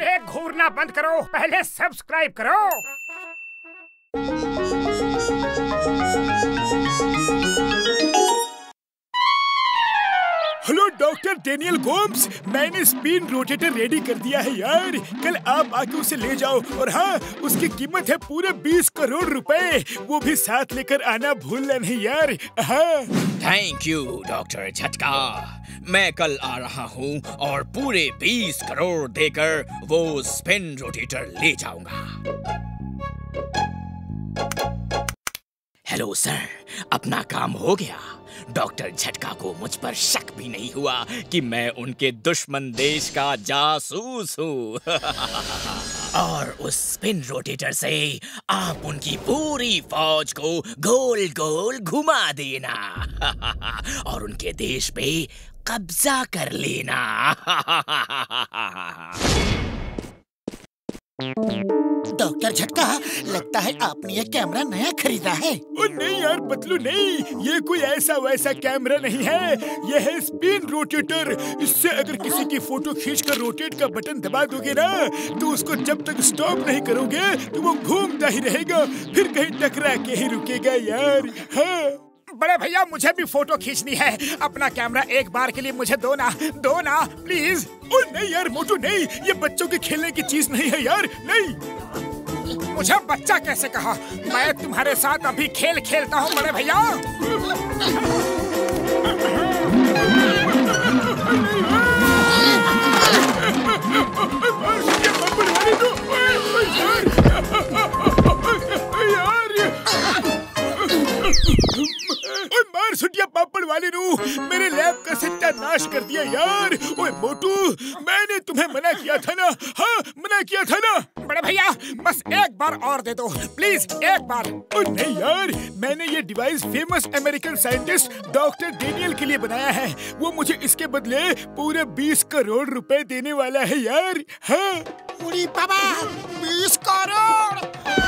अरे घूरना बंद करो, पहले सब्सक्राइब करो। हेलो डॉक्टर डेनियल गोम्स, मैंने स्पिन रोटेटर रेडी कर दिया है यार। कल आप आके उसे ले जाओ, और हाँ, उसकी कीमत है पूरे 20 करोड़ रुपए। वो भी साथ लेकर आना भूलना नहीं यार। हाँ। थैंक यू डॉक्टर झटका, मैं कल आ रहा हूँ और पूरे 20 करोड़ देकर वो स्पिन रोटेटर ले जाऊंगा। हेलो सर, अपना काम हो गया। डॉक्टर झटका को मुझ पर शक भी नहीं हुआ कि मैं उनके दुश्मन देश का जासूस हूँ। और उस स्पिन रोटेटर से आप उनकी पूरी फौज को गोल गोल घुमा देना और उनके देश पे कब्जा कर लेना। डॉक्टर झटका, लगता है आपने ये कैमरा नया खरीदा है। ओ नहीं यार पतलू, नहीं, ये कोई ऐसा वैसा कैमरा नहीं है। ये है स्पिन रोटेटर। इससे अगर किसी की फोटो खींचकर रोटेट का बटन दबा दोगे ना, तो उसको जब तक स्टॉप नहीं करोगे तो वो घूमता ही रहेगा, फिर कहीं टकरा के ही रुकेगा यार। हाँ। बड़े भैया, मुझे भी फोटो खींचनी है। अपना कैमरा एक बार के लिए मुझे दो ना प्लीज। ओ नहीं यार मोटू, नहीं, ये बच्चों के खेलने की चीज नहीं है यार, नहीं। मुझे बच्चा कैसे कहा? मैं तुम्हारे साथ अभी खेल खेलता हूँ बड़े भैया। मार सुटिया पापड़ वाले रू, मेरे लैब का सत्यानाश कर दिया यार। ओए मोटू, मैंने तुम्हें मना किया था ना। हाँ, मना किया था ना। बड़े भैया, बस एक बार और दे दो प्लीज, एक बार। ओ नहीं यार, मैंने ये device famous American scientist doctor Daniel के लिए बनाया है। वो मुझे इसके बदले पूरे 20 करोड़ रुपए देने वाला है यार। हाँ। उड़ी बाबा, 20 crore.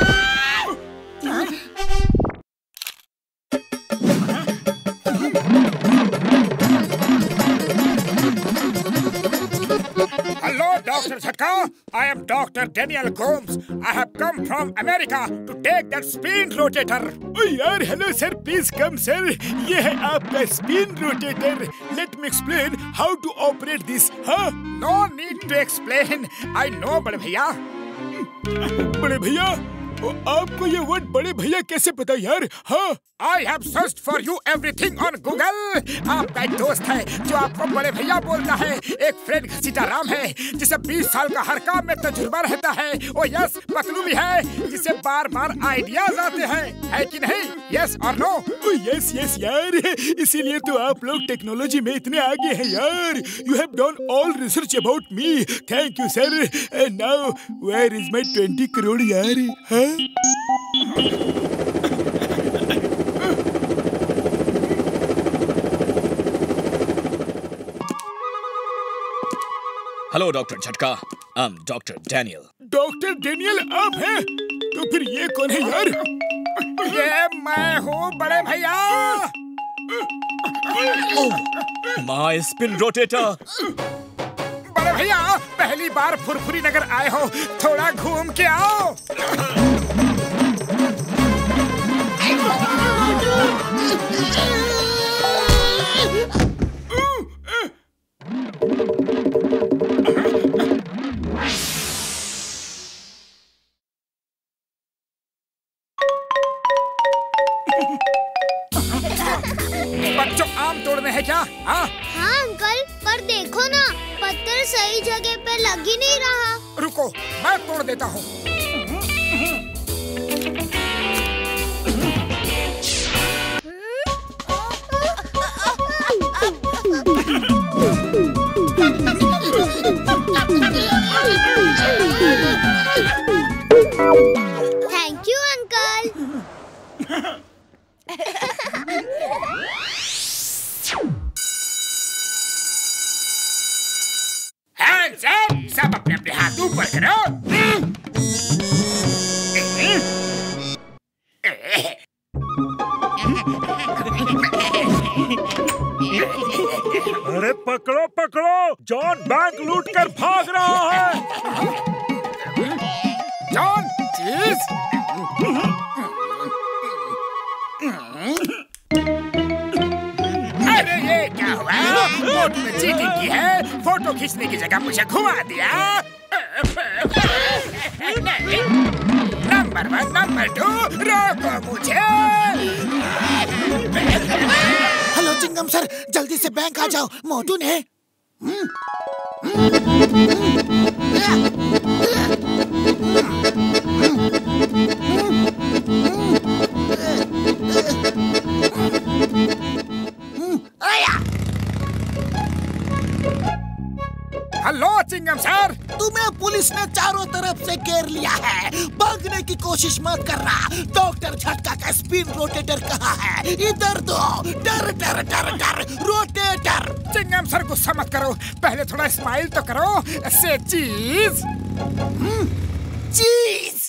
Hello, Dr. Jhatka. I am Dr. Daniel Gomes. I have come from America to take that spin rotator. ओ यार, hello sir, please come sir. ये है आपका spin rotator. Let me explain how to operate this. हाँ। No need to explain. I know, बड़े भैया। बड़े भैया? आपको ये वर्ड बड़े भैया कैसे पता यार? हाँ। I have searched for you everything on Google. आपका एक दोस्त है जो आपको बड़े भैया बोलता है। एक फ्रेंड घसीटा राम है जिसे 20 साल का हर काम में तजुर्बा रहता है। ओ यस, पतलू भी है जिसे बार बार आइडियाज आते हैं, है कि नहीं? यस और नो? यस यस यार, इसीलिए तो आप लोग टेक्नोलॉजी में इतने आगे हैं यार। You have done all research about me. Thank you sir. And now where is my 20 crore यार? हाँ? Hello doctor Jhatka, I am doctor Daniel. Doctor Daniel आप हैं? तो फिर ये कौन है यार? ये मैं हूँ बड़े भैया। My spin rotator. बड़े भैया, पहली बार फुरफुरी नगर आए हो, थोड़ा घूम के आओ। बच्चों, आम तोड़ने हैं क्या? हाँ अंकल, पर देखो ना, पत्थर सही जगह पे लग ही नहीं रहा। रुको, मैं तोड़ देता हूँ। Thank you uncle. Hands up, सब अपने अपने हाथ ऊपर करो। अरे पकड़ो पकड़ो, जॉन बैंक लूट कर भाग रहा है। जॉन चीज। अरे ये क्या हुआ? मोटू ने चीटिंग की है, फोटो खींचने की जगह मुझे घुमा दिया। नंबर 1 नंबर 2 रोको मुझे। हेलो चिंगम सर, जल्दी से बैंक आ जाओ, मोटू ने हेलो चिंगम सर। तुम्हें पुलिस ने चारों तरफ से घेर लिया है, भागने की कोशिश मत करना। डॉक्टर झटका का स्पिन रोटेटर कहाँ है? इधर दो। डर डर डर डर रोटेटर। चिंगम सर गुस्सा मत करो, पहले थोड़ा स्माइल तो करो। से चीज। चीज।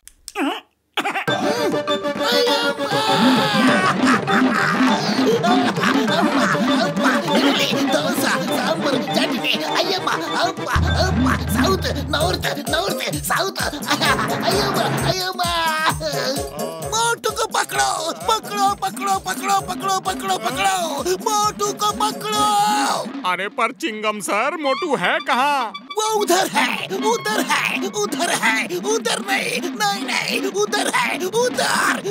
दोसा सांबर चटनी अय्यम्मा अप्पा अप्पा साउथ नॉर्थ नॉर्थ साउथ अय्यम्मा अय्यम्मा। मोटू को पकड़ो पकड़ो पकड़ो पकड़ो पकड़ो पकड़ो पकड़ो मोटू को पकड़ो। अरे पर चिंगम सर, मोटू है कहाँ? वो उधर है उधर है उधर है उधर नहीं नहीं नहीं उधर है उधर।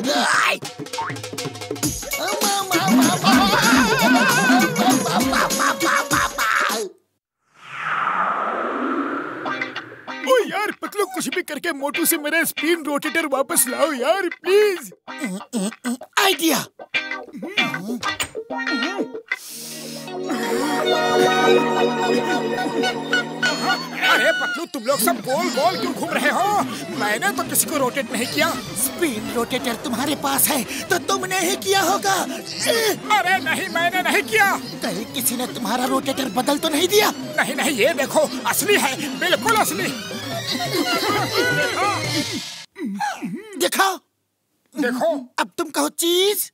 ओ यार पतलू, कुछ भी करके मोटू से मेरा स्पिन रोटेटर वापस लाओ यार प्लीज। आइडिया। अरे पतलू, तुम लोग सब गोल गोल क्यों घूम रहे हो? मैंने तो किसी को रोटेट नहीं किया। स्पिन रोटेटर तुम्हारे पास है तो तुमने ही किया होगा। अरे नहीं, मैंने नहीं किया। कहीं किसी ने तुम्हारा रोटेटर बदल तो नहीं दिया? नहीं नहीं, ये देखो असली है, बिल्कुल असली। दिखाओ। देखो। अब तुम कहो चीज।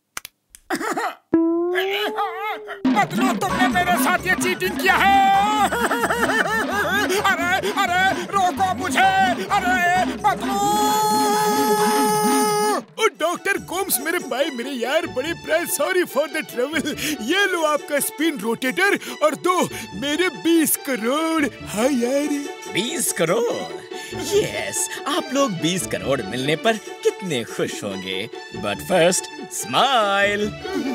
पतलू, तुमने मेरे साथ ये चीटिंग किया है। अरे अरे रोको मुझे। अरे पतलू। डॉक्टर कोम्स, मेरे भाई मेरे यार, बड़े प्राइस, सॉरी फॉर द ट्रबल। ये लो आपका स्पिन रोटेटर और दो मेरे 20 करोड़। हाँ यार 20 करोड़? यस, आप लोग 20 करोड़ मिलने पर कितने खुश होंगे। But first smile.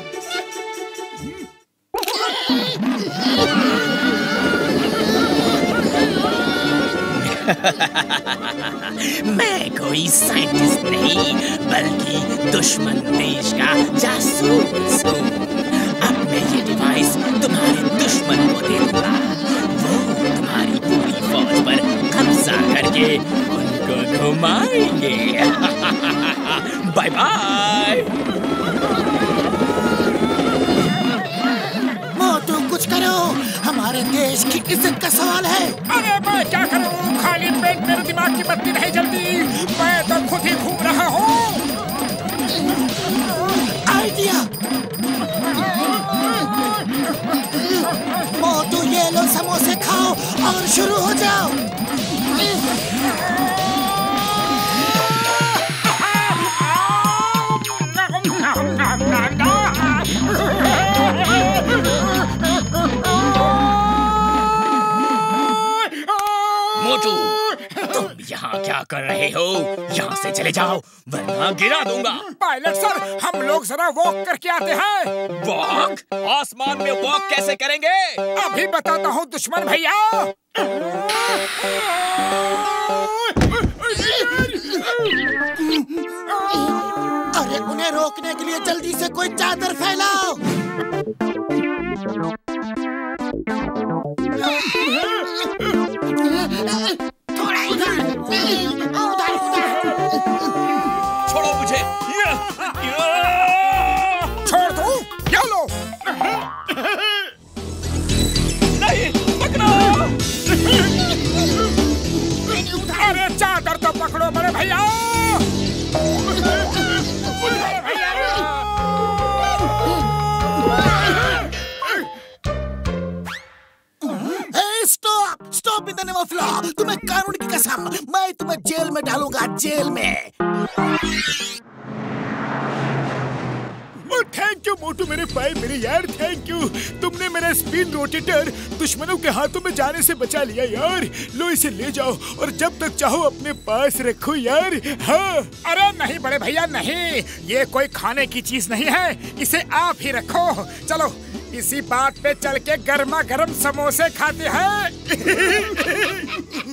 मैं कोई साइंटिस्ट नहीं, बल्कि दुश्मन देश का जासूस हूँ। अब मैं ये डिवाइस तुम्हारे दुश्मन को दे दूंगा। वो तुम्हारी पूरी फौज पर कब्जा करके उनको घुमाएंगे। Bye bye. मोटू कुछ करो, हमारे देश की इज्जत का सवाल है। अरे मैं क्या करूं? खाली पेट मेरे दिमाग की बत्ती नहीं जलती। मैं तो खुद ही घूम रहा हूँ। आइडिया। मोटू ये लो समोसे खाओ और शुरू हो जाओ। मोटू, तुम यहाँ क्या कर रहे हो? यहाँ से चले जाओ वरना गिरा दूंगा। पायलट सर, हम लोग जरा वॉक करके आते हैं। वॉक? आसमान में वॉक कैसे करेंगे? अभी बताता हूँ दुश्मन भैया। अरे उन्हें रोकने के लिए जल्दी से कोई चादर फैलाओ। थोड़ा इधर उधर छोड़ो मुझे। छोड़ दो। ये लो। नहीं, पकड़ो। अरे चादर तो पकड़ो बड़े भैया। शर्मिंदा नेमोफिला, तुम्हें कानून की कसम, मैं तुम्हें जेल में डालूंगा, जेल में। थैंक यू मोटू मेरे भाई, मेरे यार, थैंक यू। तुमने मेरा स्पिन रोटेटर दुश्मनों के हाथों में जाने से बचा लिया यार। लो इसे ले जाओ और जब तक चाहो अपने पास रखो यार। हाँ। अरे नहीं बड़े भैया नहीं, ये कोई खाने की चीज नहीं है, इसे आप ही रखो। चलो इसी बात पे चल के गर्मा गर्म समोसे खाते हैं।